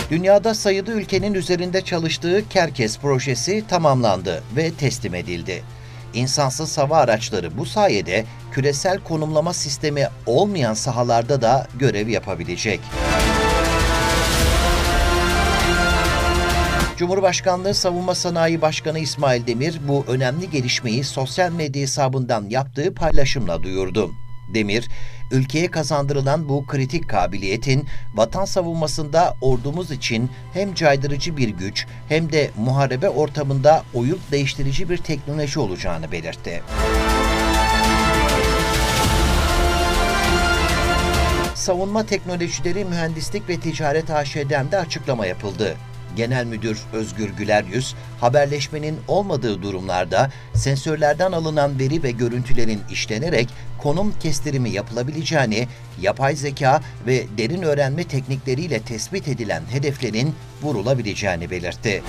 Dünyada sayılı ülkenin üzerinde çalıştığı Kerkes projesi tamamlandı ve teslim edildi. İnsansız hava araçları bu sayede küresel konumlama sistemi olmayan sahalarda da görev yapabilecek. Cumhurbaşkanlığı Savunma Sanayi Başkanı İsmail Demir bu önemli gelişmeyi sosyal medya hesabından yaptığı paylaşımla duyurdu. Demir, ülkeye kazandırılan bu kritik kabiliyetin vatan savunmasında ordumuz için hem caydırıcı bir güç hem de muharebe ortamında oyun değiştirici bir teknoloji olacağını belirtti. Savunma Teknolojileri Mühendislik ve Ticaret AŞ'den de açıklama yapıldı. Genel Müdür Özgür Güleryüz, haberleşmenin olmadığı durumlarda sensörlerden alınan veri ve görüntülerin işlenerek konum kestirimi yapılabileceğini, yapay zeka ve derin öğrenme teknikleriyle tespit edilen hedeflerin vurulabileceğini belirtti.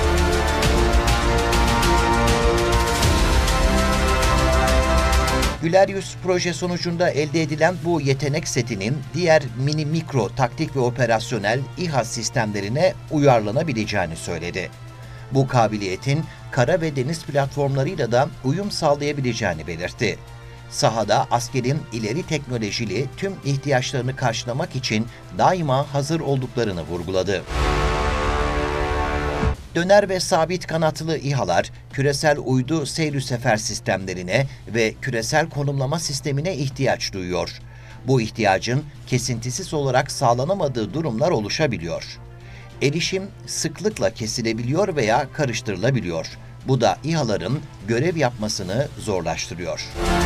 Güleryüz proje sonucunda elde edilen bu yetenek setinin diğer mini mikro taktik ve operasyonel İHA sistemlerine uyarlanabileceğini söyledi. Bu kabiliyetin kara ve deniz platformlarıyla da uyum sağlayabileceğini belirtti. Sahada askerin ileri teknolojili tüm ihtiyaçlarını karşılamak için daima hazır olduklarını vurguladı. Döner ve sabit kanatlı İHA'lar, küresel uydu seyir sefer sistemlerine ve küresel konumlama sistemine ihtiyaç duyuyor. Bu ihtiyacın kesintisiz olarak sağlanamadığı durumlar oluşabiliyor. Erişim sıklıkla kesilebiliyor veya karıştırılabiliyor. Bu da İHA'ların görev yapmasını zorlaştırıyor.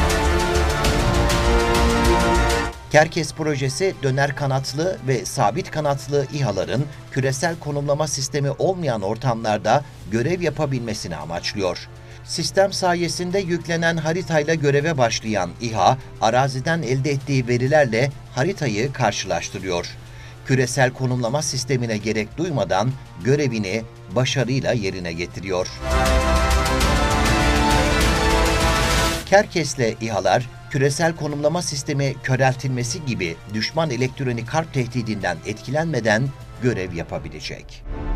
Kerkes projesi döner kanatlı ve sabit kanatlı İHA'ların küresel konumlama sistemi olmayan ortamlarda görev yapabilmesini amaçlıyor. Sistem sayesinde yüklenen haritayla göreve başlayan İHA, araziden elde ettiği verilerle haritayı karşılaştırıyor. Küresel konumlama sistemine gerek duymadan görevini başarıyla yerine getiriyor. Kerkes'le İHA'lar, küresel konumlama sistemi köreltilmesi gibi düşman elektronik harp tehdidinden etkilenmeden görev yapabilecek.